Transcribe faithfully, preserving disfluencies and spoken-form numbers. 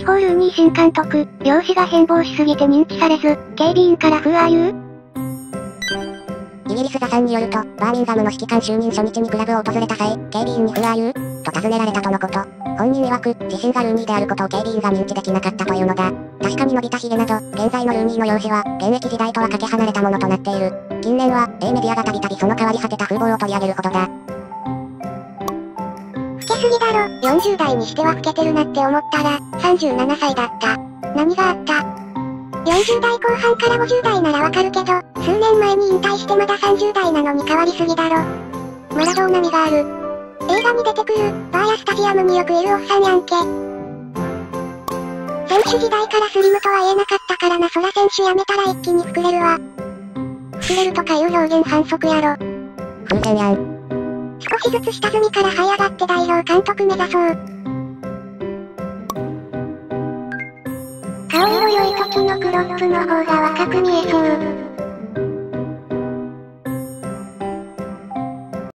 地方ルーニー新監督、容姿が変貌しすぎて認知されず、警備員からWho are you? イギリスザさんによると、バーミンガムの指揮官就任初日にクラブを訪れた際、警備員にWho are you?と尋ねられたとのこと。本人曰く、自身がルーニーであることを警備員が認知できなかったというのだ。確かに伸びた髭など、現在のルーニーの容姿は、現役時代とはかけ離れたものとなっている。近年は、A メディアがたびたびその変わり果てた風貌を取り上げるほどだ。 老けすぎだろ。よんじゅう代にしては老けてるなって思ったら、さんじゅうななさいだった。何があった？よんじゅう代後半からごじゅう代ならわかるけど、数年前に引退してまださんじゅう代なのに変わりすぎだろ。マラドーナ味がある。映画に出てくる、バーやスタジアムによくいるおっさんやんけ。選手時代からスリムとは言えなかったからな。そら選手辞めたら一気に膨れるわ。膨れるとかいう表現反則やろ。 風船やん。 少しずつ下積みから這い上がって代表監督目指そう。顔色良い時のクロップの方が若く見えそう。